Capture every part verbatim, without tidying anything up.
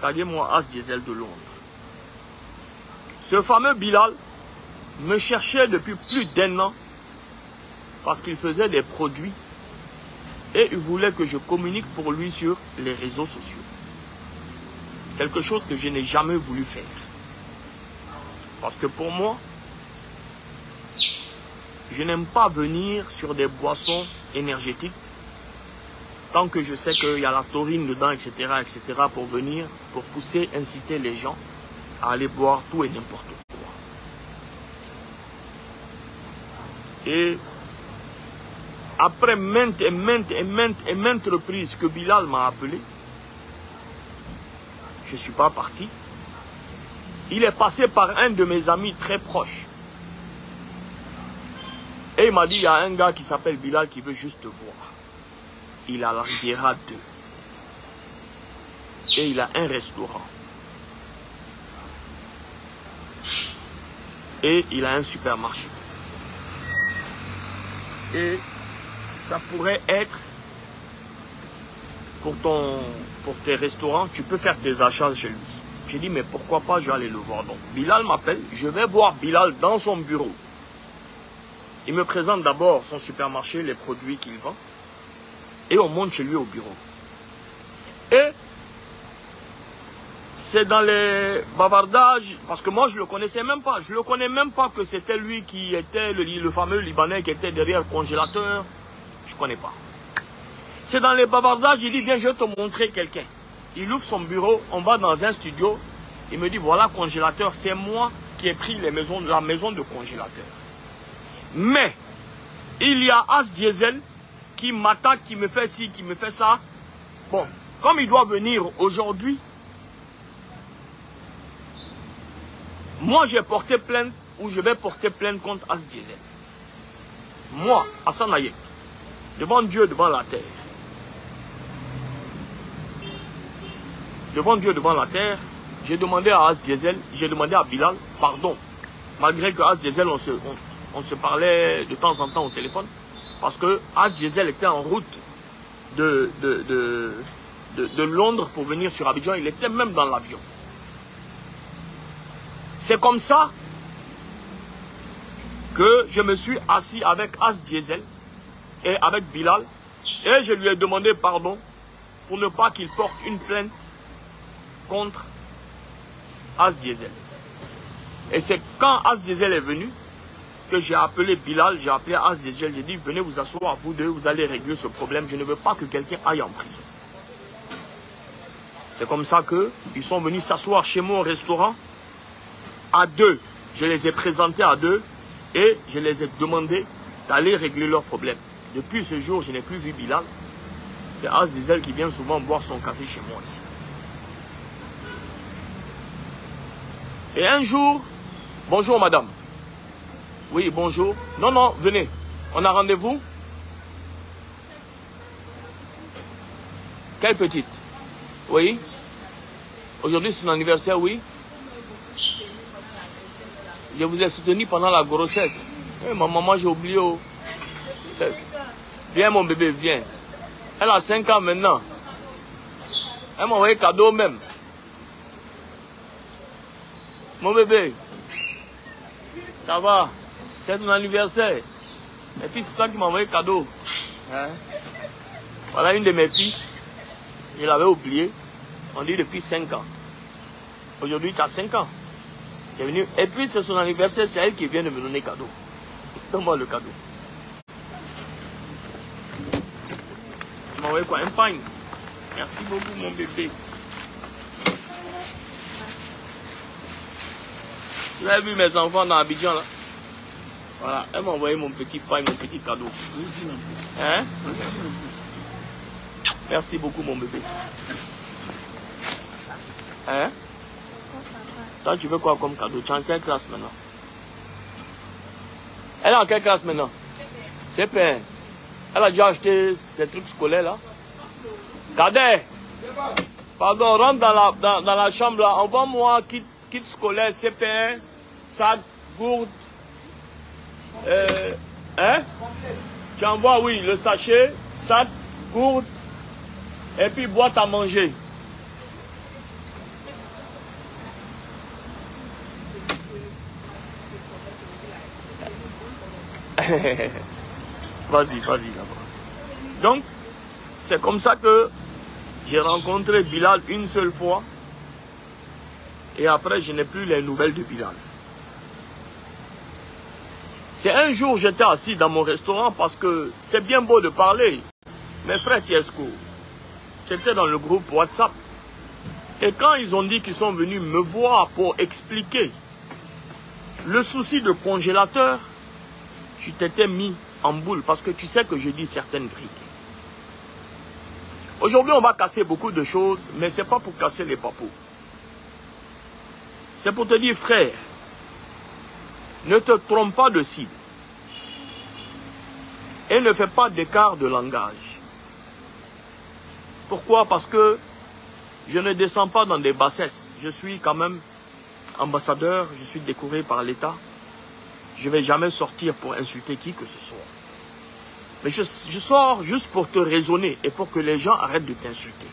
taguez-moi As Diesel de Londres. Ce fameux Bilal me cherchait depuis plus d'un an parce qu'il faisait des produits et il voulait que je communique pour lui sur les réseaux sociaux. Quelque chose que je n'ai jamais voulu faire. Parce que pour moi, je n'aime pas venir sur des boissons énergétiques tant que je sais qu'il y a la taurine dedans, et cetera, et cetera, pour venir, pour pousser, inciter les gens à aller boire tout et n'importe quoi. Et après maintes et maintes et maintes et maintes reprises que Bilal m'a appelé, je ne suis pas parti. Il est passé par un de mes amis très proches. Et il m'a dit, il y a un gars qui s'appelle Bilal qui veut juste te voir. Il a la Riviera deux. Et il a un restaurant. Et il a un supermarché. Et ça pourrait être pour, ton, pour tes restaurants, tu peux faire tes achats chez lui. J'ai dit, mais pourquoi pas, je vais aller le voir. Donc, Bilal m'appelle, je vais voir Bilal dans son bureau. Il me présente d'abord son supermarché, les produits qu'il vend. Et on monte chez lui au bureau. Et c'est dans les bavardages, parce que moi je ne le connaissais même pas. Je ne le connais même pas que c'était lui qui était le, le fameux Libanais qui était derrière le congélateur. Je ne connais pas. C'est dans les bavardages, il dit, viens, je vais te montrer quelqu'un. Il ouvre son bureau, on va dans un studio. Il me dit, voilà, congélateur, c'est moi qui ai pris les maisons, la maison de congélateur. Mais, il y a As Diesel qui m'attaque, qui me fait ci, qui me fait ça. Bon, comme il doit venir aujourd'hui, moi j'ai porté plainte, ou je vais porter plainte contre As Diesel. Moi, Hassan Ayek, devant Dieu, devant la terre. Devant Dieu, devant la terre, j'ai demandé à As Diesel, j'ai demandé à Bilal, pardon. Malgré que As Diesel, on se, on, on se parlait de temps en temps au téléphone. Parce que As Diesel était en route de, de, de, de, de Londres pour venir sur Abidjan. Il était même dans l'avion. C'est comme ça que je me suis assis avec As Diesel et avec Bilal. Et je lui ai demandé pardon pour ne pas qu'il porte une plainte contre As Diesel. Et c'est quand As Diesel est venu que j'ai appelé Bilal, j'ai appelé As Diesel, j'ai dit, venez vous asseoir, vous deux, vous allez régler ce problème. Je ne veux pas que quelqu'un aille en prison. C'est comme ça qu'ils sont venus s'asseoir chez moi au restaurant, à deux. Je les ai présentés à deux et je les ai demandé d'aller régler leurs problèmes. Depuis ce jour, je n'ai plus vu Bilal. C'est As Diesel qui vient souvent boire son café chez moi ici. Et un jour, bonjour madame. Oui, bonjour. Non, non, venez. On a rendez-vous. Quelle petite? Oui. Aujourd'hui, c'est son anniversaire, oui. Je vous ai soutenu pendant la grossesse. Eh, ma maman, j'ai oublié. Oh. Viens, mon bébé, viens. Elle a cinq ans maintenant. Elle m'a envoyé cadeau même. Mon bébé. Ça va? C'est ton anniversaire. Et puis c'est toi qui m'as envoyé cadeau. Hein? Voilà une de mes filles. Je l'avais oublié. On dit depuis cinq ans. Aujourd'hui, tu as cinq ans. Est venu. Et puis c'est son anniversaire, c'est elle qui vient de me donner cadeau. Donne-moi le cadeau. Tu m'as envoyé quoi? Un pain. Merci beaucoup mon bébé. Vous avez vu mes enfants dans Abidjan là? Voilà, elle m'a envoyé mon petit pain, mon petit cadeau. Hein? Merci beaucoup mon bébé. Hein? Toi tu veux quoi comme cadeau? Tu es en quelle classe maintenant? Elle est en quelle classe maintenant? C'est peine. Elle a déjà acheté ces trucs scolaires là? Cadet! Pardon, rentre dans la, dans, dans la chambre là. Envoie-moi kit, kit scolaire, C P un, sac, gourde. Euh, hein? Tu envoies, oui, le sachet, sac, gourde, et puis boîte à manger. Vas-y, vas-y là-bas. Donc, c'est comme ça que j'ai rencontré Bilal une seule fois. Et après, je n'ai plus les nouvelles de Bilal. C'est un jour, j'étais assis dans mon restaurant parce que c'est bien beau de parler. Mes frères Tiesco, j'étais dans le groupe WhatsApp. Et quand ils ont dit qu'ils sont venus me voir pour expliquer le souci de congélateur, je t'étais mis en boule parce que tu sais que je dis certaines vérités. Aujourd'hui, on va casser beaucoup de choses, mais ce n'est pas pour casser les papous. C'est pour te dire, frère, ne te trompe pas de cible. Et ne fais pas d'écart de langage. Pourquoi? Parce que je ne descends pas dans des bassesses. Je suis quand même ambassadeur, je suis décoré par l'État. Je ne vais jamais sortir pour insulter qui que ce soit. Mais je, je sors juste pour te raisonner et pour que les gens arrêtent de t'insulter.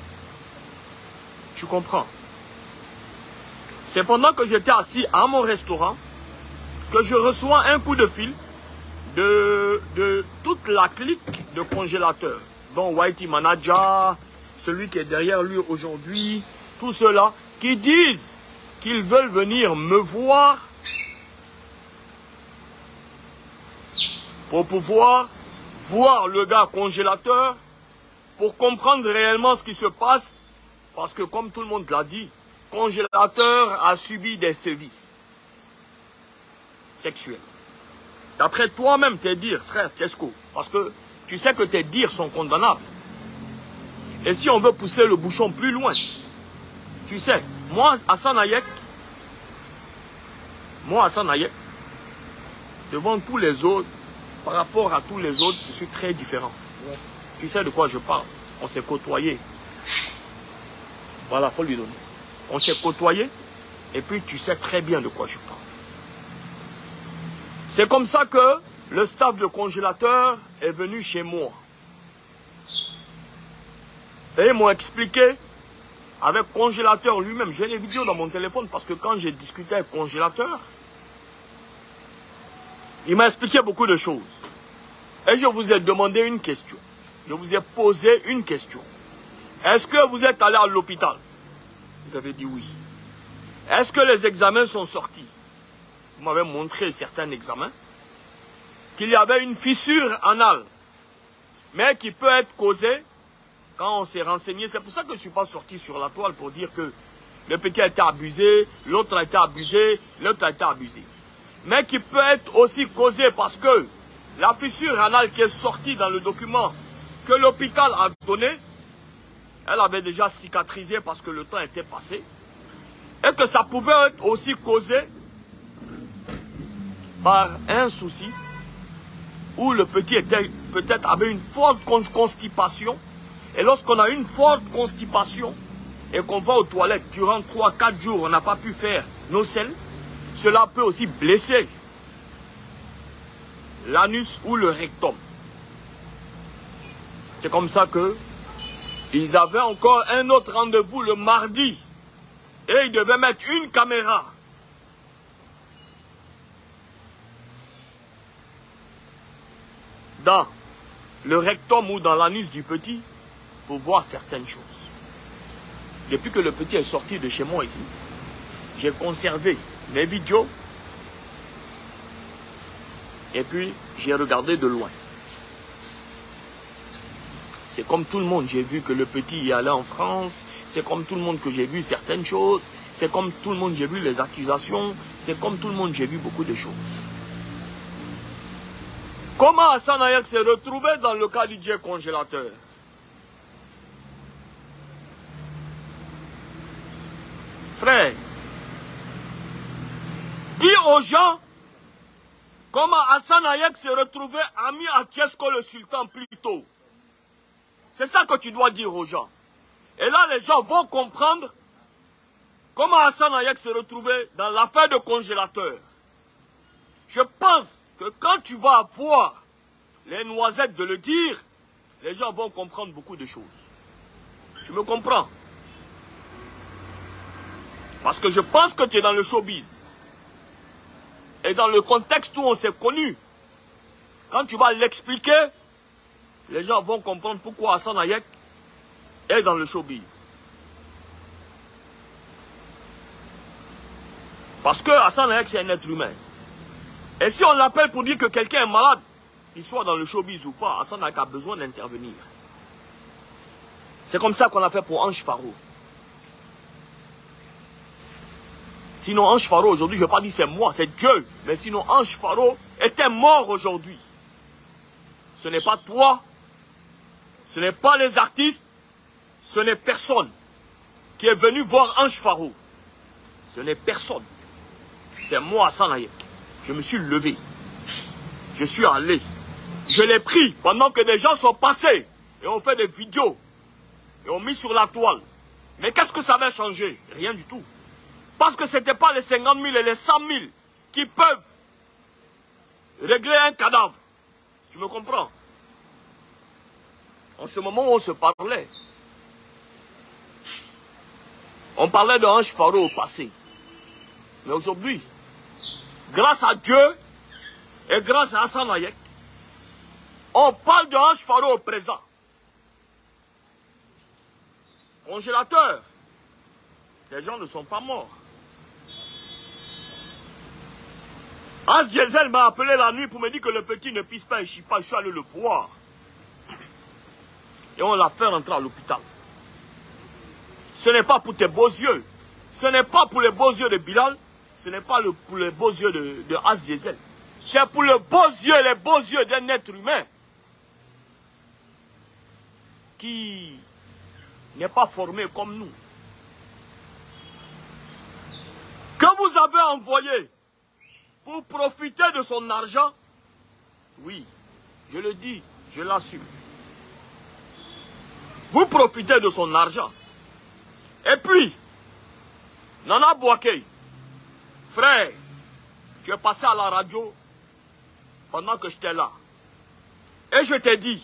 Tu comprends? C'est pendant que j'étais assis à mon restaurant que je reçois un coup de fil de, de toute la clique de congélateurs, dont Whitey Manager, celui qui est derrière lui aujourd'hui, tous ceux-là qui disent qu'ils veulent venir me voir pour pouvoir voir le gars congélateur, pour comprendre réellement ce qui se passe, parce que comme tout le monde l'a dit, congélateur a subi des sévices sexuels. D'après toi-même, tes dires, frère Tiesco, parce que tu sais que tes dires sont condamnables. Et si on veut pousser le bouchon plus loin, tu sais, moi, Hassan Hayek, moi, Hassan Hayek, devant tous les autres, par rapport à tous les autres, je suis très différent. Ouais. Tu sais de quoi je parle. On s'est côtoyé. Voilà, il faut lui donner. On s'est côtoyé, et puis tu sais très bien de quoi je parle. C'est comme ça que le staff de congélateur est venu chez moi. Et ils m'ont expliqué, avec congélateur lui-même, j'ai les vidéos dans mon téléphone, parce que quand j'ai discuté avec congélateur, il m'a expliqué beaucoup de choses. Et je vous ai demandé une question. Je vous ai posé une question. Est-ce que vous êtes allé à l'hôpital? Vous avez dit oui. Est-ce que les examens sont sortis? Vous m'avez montré certains examens. Qu'il y avait une fissure anale. Mais qui peut être causée quand on s'est renseigné. C'est pour ça que je ne suis pas sorti sur la toile pour dire que le petit a été abusé, l'autre a été abusé, l'autre a été abusé. Mais qui peut être aussi causée parce que la fissure anale qui est sortie dans le document que l'hôpital a donné, elle avait déjà cicatrisé parce que le temps était passé. Et que ça pouvait être aussi causé par un souci où le petit était peut-être avait une forte constipation. Et lorsqu'on a une forte constipation et qu'on va aux toilettes durant trois à quatre jours, on n'a pas pu faire nos selles, cela peut aussi blesser l'anus ou le rectum. C'est comme ça que ils avaient encore un autre rendez-vous le mardi. Et ils devaient mettre une caméra. Dans le rectum ou dans l'anus du petit pour voir certaines choses. Depuis que le petit est sorti de chez moi ici, j'ai conservé mes vidéos et puis j'ai regardé de loin. C'est comme tout le monde, j'ai vu que le petit y allait en France. C'est comme tout le monde que j'ai vu certaines choses. C'est comme tout le monde, j'ai vu les accusations. C'est comme tout le monde, j'ai vu beaucoup de choses. Comment Hassan Hayek s'est retrouvé dans le cas du Dieu congélateur? Frère, dis aux gens comment Hassan Hayek s'est retrouvé ami à Tiesco le sultan plus tôt. C'est ça que tu dois dire aux gens. Et là, les gens vont comprendre comment Hassan Hayek s'est retrouvé dans l'affaire de congélateur. Je pense que quand tu vas avoir les noisettes de le dire, les gens vont comprendre beaucoup de choses. Tu me comprends? Parce que je pense que tu es dans le showbiz. Et dans le contexte où on s'est connus, Quand tu vas l'expliquer, les gens vont comprendre pourquoi Hassan Hayek est dans le showbiz. Parce que Hassan Hayek, c'est un être humain. Et si on l'appelle pour dire que quelqu'un est malade, qu'il soit dans le showbiz ou pas, Hassan Hayek a besoin d'intervenir. C'est comme ça qu'on a fait pour Ange Faro. Sinon, Ange Faro, aujourd'hui, je ne vais pas dire c'est moi, c'est Dieu. Mais sinon, Ange Faro était mort aujourd'hui. Ce n'est pas toi, ce n'est pas les artistes, ce n'est personne qui est venu voir Ange Faro. Ce n'est personne. C'est moi, Hassan Hayek. Je me suis levé. Je suis allé. Je l'ai pris pendant que des gens sont passés et ont fait des vidéos et ont mis sur la toile. Mais qu'est-ce que ça va changer? Rien du tout. Parce que ce n'était pas les cinquante mille et les cent mille qui peuvent régler un cadavre. Tu me comprends? En ce moment où on se parlait, on parlait de Ange Faro au passé. Mais aujourd'hui, grâce à Dieu et grâce à Hassan Hayek, on parle de Ange Faro au présent. Congélateur, les gens ne sont pas morts. As Diesel m'a appelé la nuit pour me dire que le petit ne pisse pas et chie pas. Je suis allé le voir. Et on l'a fait rentrer à l'hôpital. Ce n'est pas pour tes beaux yeux. Ce n'est pas pour les beaux yeux de Bilal. Ce n'est pas le, pour les beaux yeux de, de As Diesel. C'est pour les beaux yeux, les beaux yeux d'un être humain qui n'est pas formé comme nous. Que vous avez envoyé pour profiter de son argent, oui, je le dis, je l'assume. Vous profitez de son argent. Et puis, Nana Bouaké, frère, tu es passé à la radio pendant que j'étais là. Et je t'ai dit,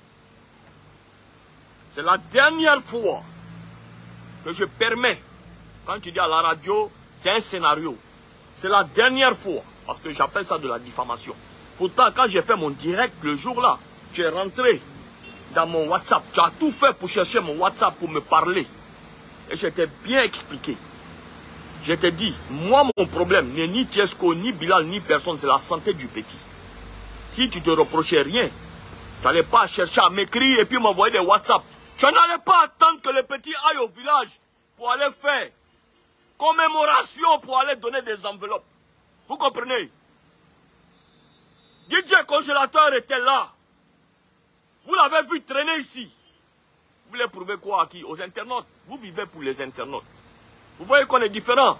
c'est la dernière fois que je permets, quand tu dis à la radio, c'est un scénario. C'est la dernière fois, parce que j'appelle ça de la diffamation. Pourtant, quand j'ai fait mon direct le jour-là, tu es rentré dans mon WhatsApp. Tu as tout fait pour chercher mon WhatsApp, pour me parler. Et je t'ai bien expliqué. Je t'ai dit, moi, mon problème n'est ni Tiesco, ni Bilal, ni personne. C'est la santé du petit. Si tu te reprochais rien, tu n'allais pas chercher à m'écrire et puis m'envoyer des WhatsApp. Tu n'allais pas attendre que le petit aille au village pour aller faire commémoration, pour aller donner des enveloppes. Vous comprenez? D J Congélateur était là. Vous l'avez vu traîner ici. Vous voulez prouver quoi à qui? Aux internautes. Vous vivez pour les internautes. Vous voyez qu'on est différent.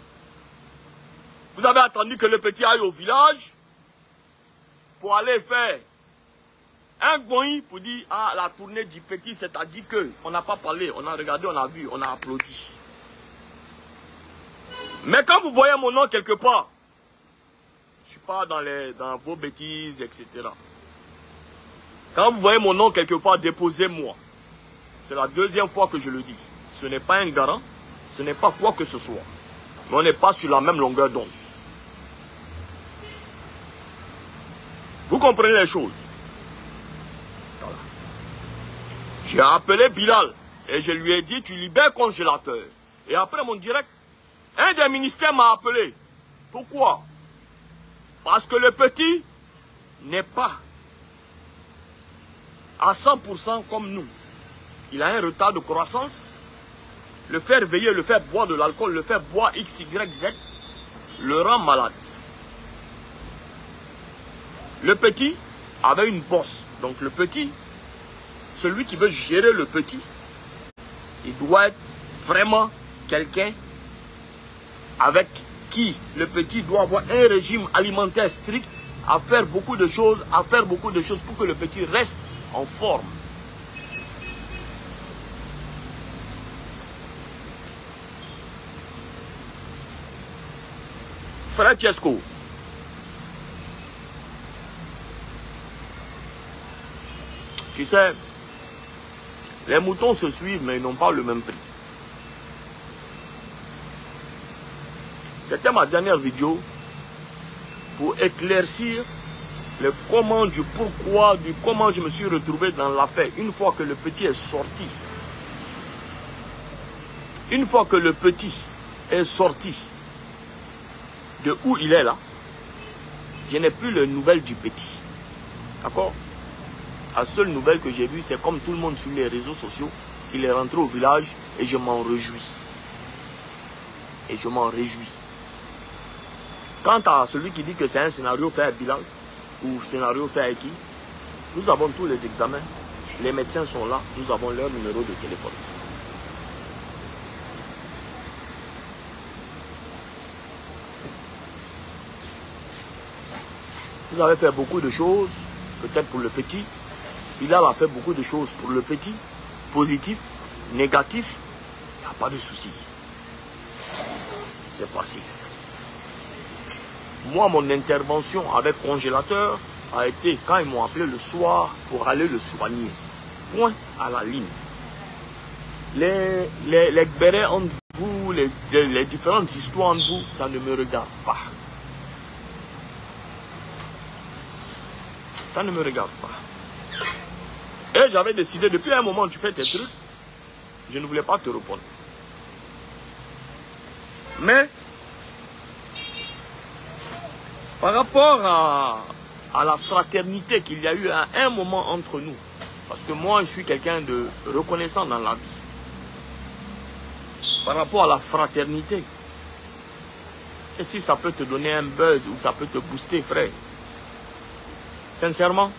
Vous avez attendu que le petit aille au village pour aller faire un goï pour dire, ah, la tournée du petit, c'est-à-dire qu'on n'a pas parlé, on a regardé, on a vu, on a applaudi. Mais quand vous voyez mon nom quelque part, je ne suis pas dans, les, dans vos bêtises, et cetera. Quand vous voyez mon nom quelque part, déposez-moi. C'est la deuxième fois que je le dis. Ce n'est pas un garant, ce n'est pas quoi que ce soit. Mais on n'est pas sur la même longueur d'onde. Vous comprenez les choses? Voilà. J'ai appelé Bilal et je lui ai dit, tu libères Congélateur. Et après mon direct, un des ministères m'a appelé. Pourquoi? Parce que le petit n'est pas à cent pour cent comme nous. Il a un retard de croissance. Le faire veiller, le faire boire de l'alcool, le faire boire X, Y, Z, le rend malade. Le petit avait une bosse. Donc le petit, celui qui veut gérer le petit, il doit être vraiment quelqu'un avec qui le petit doit avoir un régime alimentaire strict, à faire beaucoup de choses, à faire beaucoup de choses pour que le petit reste en forme. Frère Tiesco, tu sais, les moutons se suivent mais ils n'ont pas le même prix. C'était ma dernière vidéo pour éclaircir le comment, du pourquoi, du comment je me suis retrouvé dans l'affaire. Une fois que le petit est sorti, une fois que le petit est sorti de où il est là, je n'ai plus les nouvelles du petit. D'accord? La seule nouvelle que j'ai vue, c'est comme tout le monde sur les réseaux sociaux, qu'il est rentré au village et je m'en réjouis. Et je m'en réjouis. Quant à celui qui dit que c'est un scénario fait à Bilal, ou scénario fait à qui, nous avons tous les examens, les médecins sont là, nous avons leur numéro de téléphone. Vous avez fait beaucoup de choses, peut-être pour le petit. Bilal a fait beaucoup de choses pour le petit, positif, négatif, il n'y a pas de souci. C'est passé. Moi, mon intervention avec congélateur a été quand ils m'ont appelé le soir pour aller le soigner. Point à la ligne. Les, les, les gbérés entre vous, les, les différentes histoires entre vous, ça ne me regarde pas. Ça ne me regarde pas. Et j'avais décidé, depuis un moment, tu fais tes trucs, je ne voulais pas te répondre. Mais, par rapport à, à la fraternité qu'il y a eu à un moment entre nous, parce que moi, je suis quelqu'un de reconnaissant dans la vie, par rapport à la fraternité, et si ça peut te donner un buzz ou ça peut te booster, frère, sincèrement,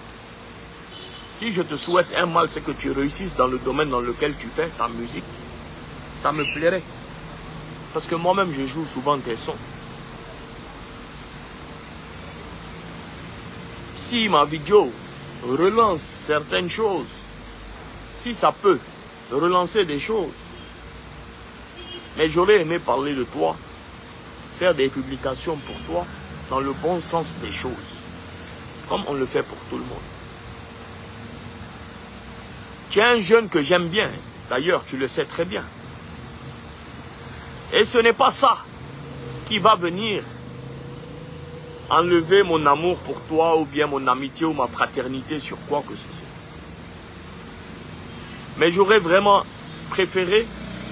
si je te souhaite un mal, c'est que tu réussisses dans le domaine dans lequel tu fais ta musique, ça me plairait. Parce que moi-même, je joue souvent tes sons. Si ma vidéo relance certaines choses, si ça peut relancer des choses, mais j'aurais aimé parler de toi, faire des publications pour toi, dans le bon sens des choses, comme on le fait pour tout le monde. Tu es un jeune que j'aime bien, d'ailleurs tu le sais très bien. Et ce n'est pas ça qui va venir enlever mon amour pour toi ou bien mon amitié ou ma fraternité sur quoi que ce soit. Mais j'aurais vraiment préféré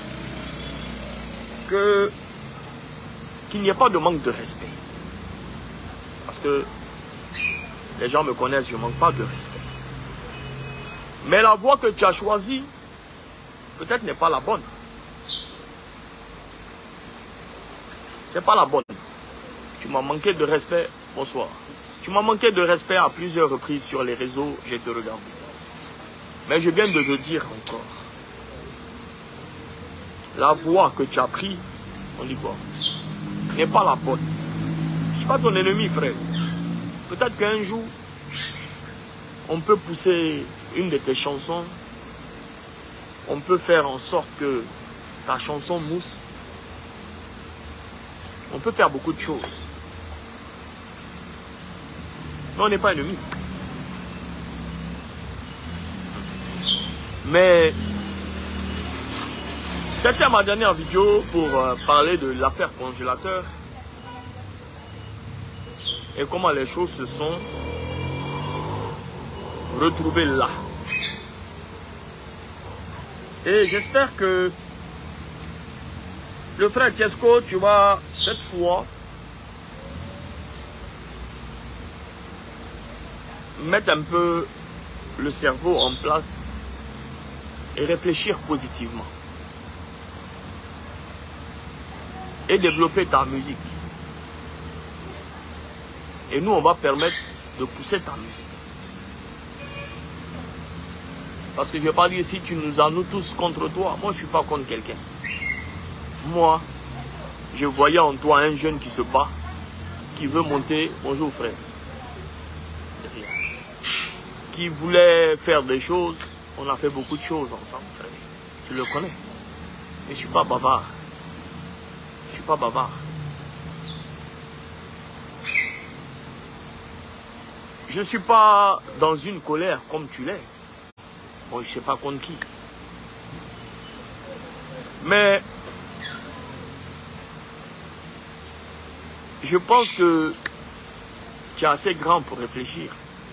que qu'il n'y ait pas de manque de respect. Parce que les gens me connaissent, je ne manque pas de respect. Mais la voie que tu as choisie, peut-être n'est pas la bonne. C'est pas la bonne. Tu m'as manqué de respect, bonsoir. Tu m'as manqué de respect à plusieurs reprises sur les réseaux, j'ai te regardé. Mais je viens de te dire encore. La voie que tu as prise, on dit quoi, n'est pas la bonne. Je ne suis pas ton ennemi, frère. Peut-être qu'un jour, on peut pousser une de tes chansons. On peut faire en sorte que ta chanson mousse. On peut faire beaucoup de choses. Mais on n'est pas ennemis. Mais c'était ma dernière vidéo pour euh, parler de l'affaire congélateur et comment les choses se sont retrouvées là. Et j'espère que le frère Tiesco, tu vas cette fois mettre un peu le cerveau en place et réfléchir positivement. Et développer ta musique. Et nous, on va permettre de pousser ta musique. Parce que je ne vais pas dire si tu nous as nous tous contre toi. Moi, je ne suis pas contre quelqu'un. Moi, je voyais en toi un jeune qui se bat, qui veut monter. Bonjour frère. Qui voulait faire des choses. On a fait beaucoup de choses ensemble, frère. Tu le connais. Mais je ne suis pas bavard. Je ne suis pas bavard. Je ne suis pas dans une colère comme tu l'es. Bon, je ne sais pas contre qui. Mais je pense que tu es assez grand pour réfléchir.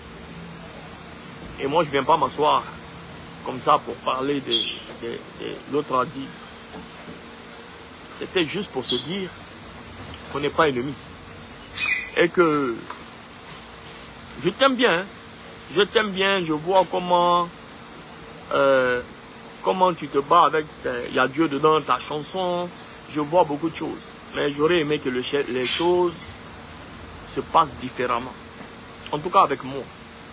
Et moi, je ne viens pas m'asseoir comme ça pour parler de, de, de l'autre a dit. C'était juste pour te dire qu'on n'est pas ennemis. Et que je t'aime bien. Hein. Je t'aime bien. Je vois comment, euh, comment tu te bats avec... Il y a Dieu dedans, ta chanson. Je vois beaucoup de choses. Mais j'aurais aimé que le, les choses se passent différemment. En tout cas avec moi.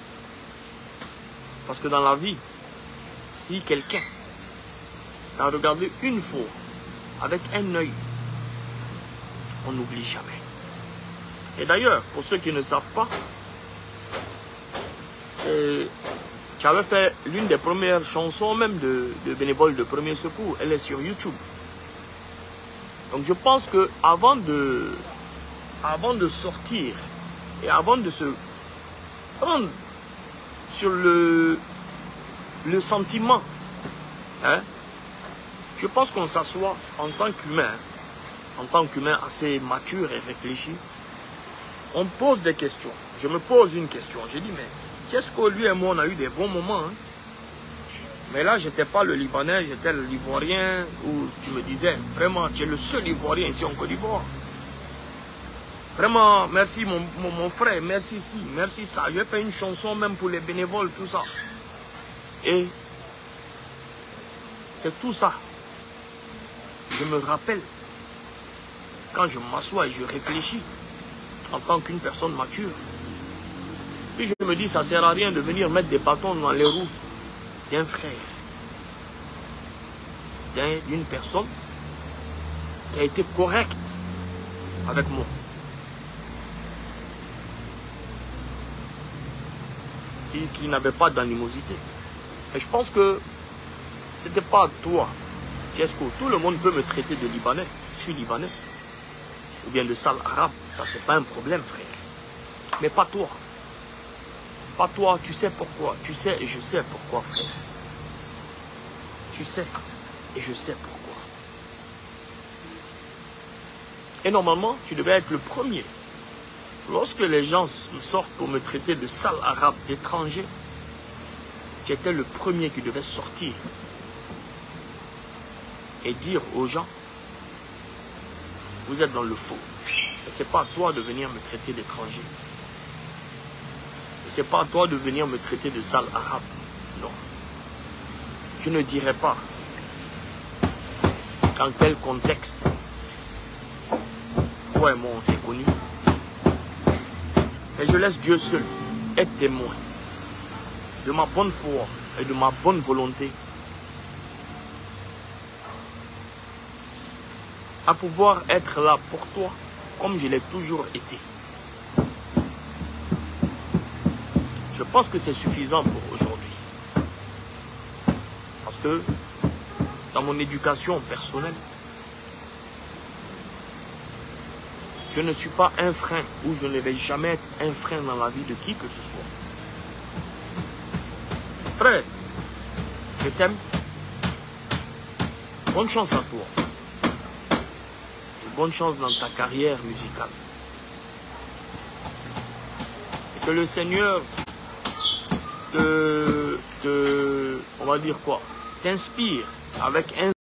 Parce que dans la vie, si quelqu'un t'a regardé une fois avec un œil, on n'oublie jamais. Et d'ailleurs, pour ceux qui ne savent pas, euh, tu avais fait l'une des premières chansons même de, de bénévoles de Premier Secours. Elle est sur YouTube. Donc je pense que avant de, avant de sortir et avant de se prendre sur le, le sentiment, hein, je pense qu'on s'assoit en tant qu'humain, en tant qu'humain assez mature et réfléchi, on pose des questions. Je me pose une question. Je dis, mais qu'est-ce que lui et moi, on a eu des bons moments. Hein? Mais là, je n'étais pas le Libanais, j'étais l'Ivoirien, où tu me disais, vraiment, tu es le seul Ivoirien ici en Côte d'Ivoire. Vraiment, merci mon, mon, mon frère, merci ci, merci ça. Je vais faire une chanson même pour les bénévoles, tout ça. Et c'est tout ça. Je me rappelle, quand je m'assois et je réfléchis, en tant qu'une personne mature, puis je me dis, ça ne sert à rien de venir mettre des bâtons dans les roues d'un frère, d'une personne qui a été correcte avec moi. Et qui n'avait pas d'animosité. Et je pense que ce n'était pas toi. Qu'est-ce que tout le monde peut me traiter de Libanais? Je suis Libanais. Ou bien de sale arabe. Ça, c'est pas un problème, frère. Mais pas toi. Pas toi, tu sais pourquoi. Tu sais et je sais pourquoi, frère. Tu sais et je sais pourquoi. Et normalement, tu devais être le premier. Lorsque les gens sortent pour me traiter de sale arabe, d'étranger, tu étais le premier qui devait sortir et dire aux gens, vous êtes dans le faux. Et ce n'est pas à toi de venir me traiter d'étranger. Ce n'est pas à toi de venir me traiter de sale arabe. Non. Je ne dirais pas dans quel contexte toi et moi on s'est connus. Mais je laisse Dieu seul être témoin de ma bonne foi et de ma bonne volonté à pouvoir être là pour toi comme je l'ai toujours été. Je pense que c'est suffisant pour aujourd'hui. Parce que dans mon éducation personnelle, je ne suis pas un frein ou je ne vais jamais être un frein dans la vie de qui que ce soit. Frère, je t'aime. Bonne chance à toi. Et bonne chance dans ta carrière musicale. Et que le Seigneur te, te on va dire quoi, t'inspire avec un